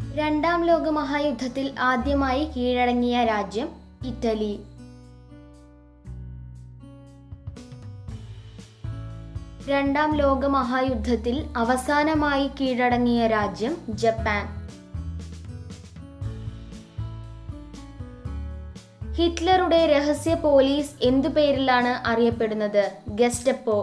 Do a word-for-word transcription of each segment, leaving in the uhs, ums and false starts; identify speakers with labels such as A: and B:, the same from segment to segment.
A: രണ്ടാം ലോക മഹായുദ്ധത്തിൽ ആദ്യമായി കീഴടങ്ങിയ രാജ്യം ഇറ്റലി. രണ്ടാം ലോക മഹായുദ്ധത്തിൽ അവസാനമായി കീഴടങ്ങിയ രാജ്യം ജപ്പാൻ. ഹിറ്റ്ലറുടെ രഹസ്യ പോലീസ് എന്തു പേരിലാണ് അറിയപ്പെടുന്നത്? ഗെസ്റ്റപ്പോ.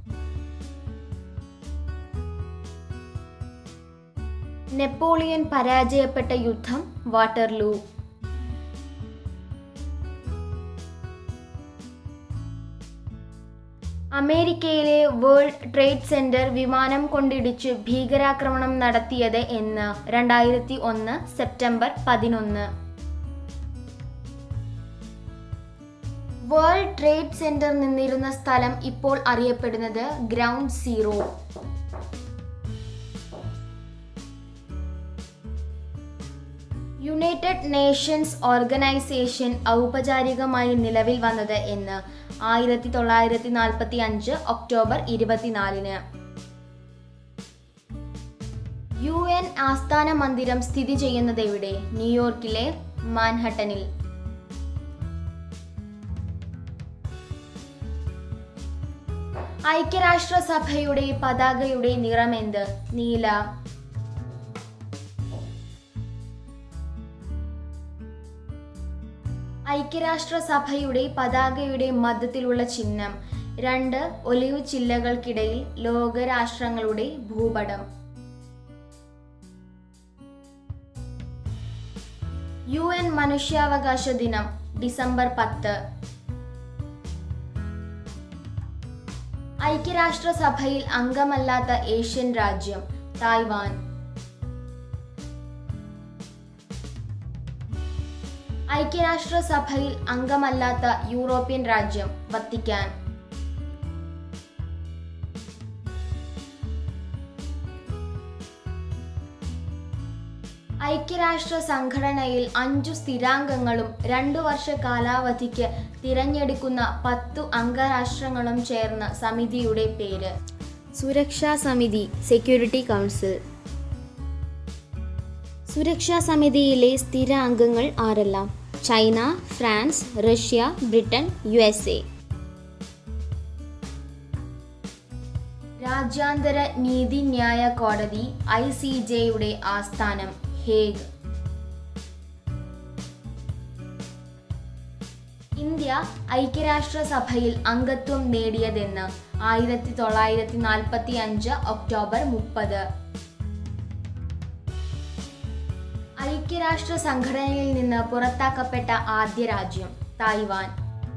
A: നെപ്പോളിയൻ പരാജയപ്പെട്ട യുദ്ധം വാട്ടർലൂ. അമേരിക്കയിലെ വേൾഡ് ട്രേഡ് സെന്റർ വിമാനം കൊണ്ടിടിച്ചു ഭീകരാക്രമണം നടത്തിയത് എന്ന്? രണ്ടായിരത്തി ഒന്ന് സെപ്റ്റംബർ പതിനൊന്ന്. വേൾഡ് ട്രേഡ് സെന്റർ നിന്നിരുന്ന സ്ഥലം ഇപ്പോൾ അറിയപ്പെടുന്നത് ground zero. United Nations Organisation ഔപചാരികമായി നിലവിൽ വന്നത് എന്ന്? ആയിരത്തി തൊള്ളായിരത്തി നാൽപ്പത്തി അഞ്ച് ഒക്ടോബർ ഇരുപത്തിനാലിന്. യു എൻ ആസ്ഥാന മന്ദിരം സ്ഥിതി ചെയ്യുന്നത് എവിടെ? ന്യൂയോർക്കിലെ മാൻഹട്ടനിൽ. ഐക്യരാഷ്ട്രസഭയുടെ പതാകയുടെ നിറമെന്ത്? നീല. ഐക്യരാഷ്ട്രസഭയുടെ പതാകയുടെ മധ്യത്തിലുള്ള ചിഹ്നം? രണ്ട് ഒലിവ് ചില്ലകൾക്കിടയിൽ ലോകരാഷ്ട്രങ്ങളുടെ ഭൂപടം. യു എൻ മനുഷ്യാവകാശ ദിനം ഡിസംബർ പത്ത്. ഐക്യരാഷ്ട്രസഭയിൽ അംഗമല്ലാത്ത ഏഷ്യൻ രാജ്യം? തായ്വാൻ. ഐക്യരാഷ്ട്രസഭയിൽ അംഗമല്ലാത്ത യൂറോപ്യൻ രാജ്യം? വത്തിക്കാൻ. ഐക്യരാഷ്ട്ര സംഘടനയിൽ അഞ്ചു സ്ഥിരാംഗങ്ങളും രണ്ടു വർഷ കാലാവധിക്ക് തിരഞ്ഞെടുക്കുന്ന പത്തു അംഗരാഷ്ട്രങ്ങളും ചേർന്ന സമിതിയുടെ പേര്? സുരക്ഷാ സമിതി, സെക്യൂരിറ്റി കൗൺസിൽ. സുരക്ഷാ സമിതിയിലെ സ്ഥിര അംഗങ്ങൾ ആരെല്ലാം? China, France, Russia, Britain, U S A. രാജ്യാന്തര നീതിന്യായ കോടതി ഐ സി ജെയുടെ ആസ്ഥാനം? ഹേഗ്. ഇന്ത്യ ഐക്യരാഷ്ട്രസഭയിൽ അംഗത്വം നേടിയതെന്ന്? ആയിരത്തി തൊള്ളായിരത്തി നാൽപ്പത്തി അഞ്ച് ഒക്ടോബർ മുപ്പത്. ഐക്യരാഷ്ട്ര സംഘടനയിൽ നിന്ന് പുറത്താക്കപ്പെട്ട ആദ്യ രാജ്യം? തായ്വാൻ.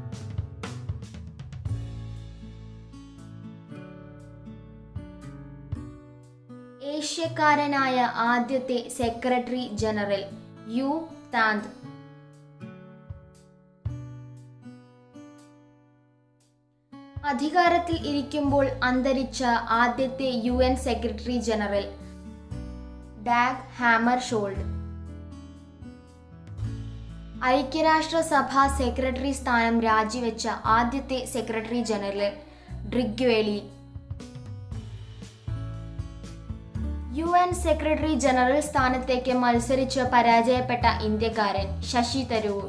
A: ഏഷ്യക്കാരനായ ആദ്യത്തെ സെക്രട്ടറി ജനറൽ? യു താന്ത്. അധികാരത്തിൽ ഇരിക്കുമ്പോൾ അന്തരിച്ച ആദ്യത്തെ U N secretary general? Dag Hammarskjold. ഐക്യരാഷ്ട്രസഭാ സെക്രട്ടറി സ്ഥാനം രാജിവെച്ച ആദ്യത്തെ secretary general? Trygve Lie. U N secretary general സ്ഥാനത്തേക്ക് മത്സരിച്ച് പരാജയപ്പെട്ട ഇന്ത്യക്കാരൻ? ശശി തരൂർ.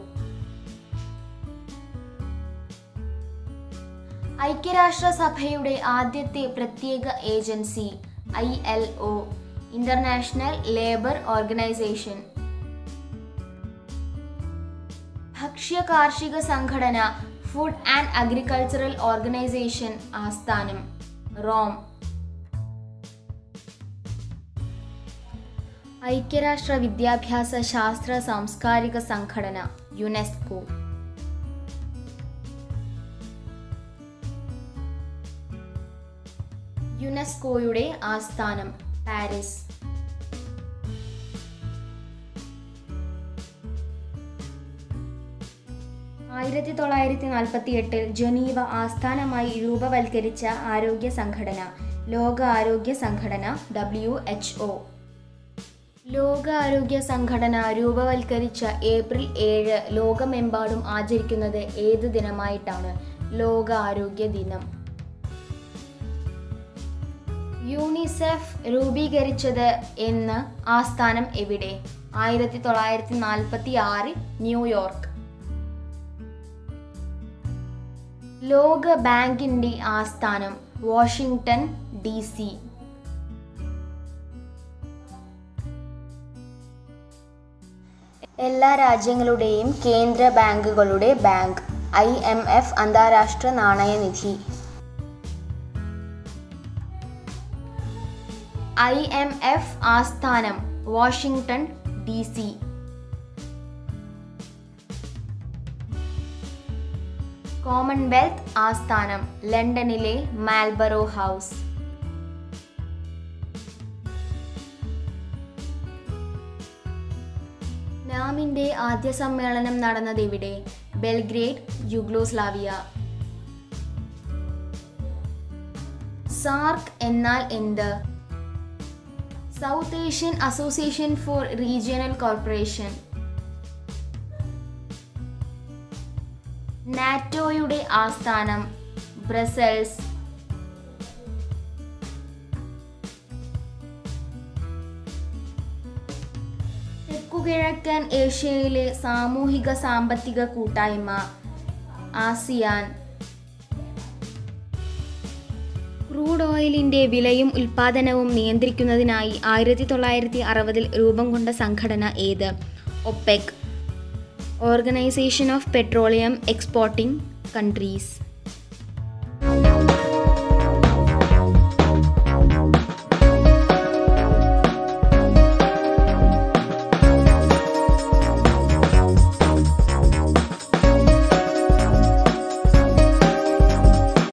A: ഐക്യരാഷ്ട്രസഭയുടെ ആദ്യത്തെ പ്രത്യേക agency? I L O, International Labour Organisation. ഭക്ഷ്യ കാർഷിക സംഘടന ഫുഡ് ആൻഡ് അഗ്രികൾച്ചറൽ ഓർഗനൈസേഷൻ ആസ്ഥാനം? റോം. ഐക്യരാഷ്ട്ര വിദ്യാഭ്യാസ ശാസ്ത്ര സാംസ്കാരിക സംഘടന? യുനെസ്കോ. യുനെസ്കോയുടെ ആസ്ഥാനം? പാരീസ്. ആയിരത്തി തൊള്ളായിരത്തി നാൽപ്പത്തി എട്ടിൽ ജനീവ ആസ്ഥാനമായി രൂപവൽക്കരിച്ച ആരോഗ്യ സംഘടന? ലോക ആരോഗ്യ സംഘടന, ഡബ്ല്യു എച്ച് ഒ. ലോകാരോഗ്യ സംഘടന രൂപവൽക്കരിച്ച ഏപ്രിൽ ഏഴ് ലോകമെമ്പാടും ആചരിക്കുന്നത് ഏത് ദിനമായിട്ടാണ്? ലോക ആരോഗ്യ ദിനം. യൂണിസെഫ് രൂപീകരിച്ചത് എന്ന് ആസ്ഥാനം എവിടെ? ആയിരത്തി തൊള്ളായിരത്തി നാൽപ്പത്തി ആറ് ന്യൂയോർക്ക്. ലോക ബാങ്കിന്റെ ആസ്ഥാനം വാഷിംഗ്ടൺ ഡി സി. എല്ലാ രാജ്യങ്ങളുടെയും കേന്ദ്ര ബാങ്കുകളുടെ ബാങ്ക്. ഐ എം എഫ് അന്താരാഷ്ട്ര നാണയനിധി. ഐ എം എഫ് ആസ്ഥാനം വാഷിംഗ്ടൺ ഡി സി. കോമൺവെൽത്ത് ആസ്ഥാനം ലണ്ടനിലെ മാൽബറോ ഹൗസ്. നാമിന്റെ ആദ്യ സമ്മേളനം നടന്നത് എവിടെ? ബെൽഗ്രേഡ്, യുഗ്ലോസ്ലാവിയ. സാർക്ക് എന്നാൽ എന്ത്? South Asian Association for Regional Corporation. നാറ്റോയുടെ ആസ്ഥാനം ബ്രസൽസ്. തെക്കുകിഴക്കൻ ഏഷ്യയിലെ സാമൂഹിക സാമ്പത്തിക കൂട്ടായ്മ ആസിയാൻ. ക്രൂഡ് ഓയിലിന്റെ വിലയും ഉൽപാദനവും നിയന്ത്രിക്കുന്നതിനായി ആയിരത്തി തൊള്ളായിരത്തി അറുപതിൽ രൂപം കൊണ്ട സംഘടന ഏത്? OPEC, Organisation of Petroleum Exporting countries.